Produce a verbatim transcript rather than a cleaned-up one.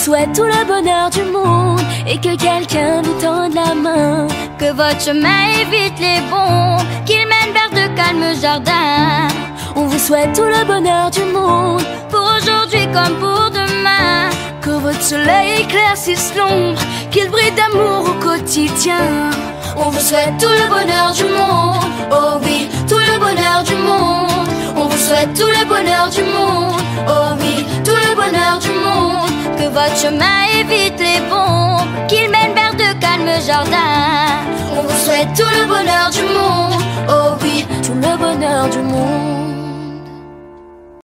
souhaite tout le bonheur du monde et que quelqu'un vous tende la main. Que votre chemin évite les bombes, qu'il mène vers de calmes jardins. On vous souhaite tout le bonheur du monde, pour aujourd'hui comme pour demain. que votre soleil éclaircisse l'ombre, qu'il brille d'amour au quotidien. On vous souhaite tout le bonheur du monde, oh oui, tout le bonheur du monde. On vous souhaite tout le bonheur du monde, oh oui, tout le bonheur du monde. Que votre chemin évite les bombes, qu'il mène vers de calmes jardins. On vous souhaite tout le bonheur du monde, oh oui, tout le bonheur du monde.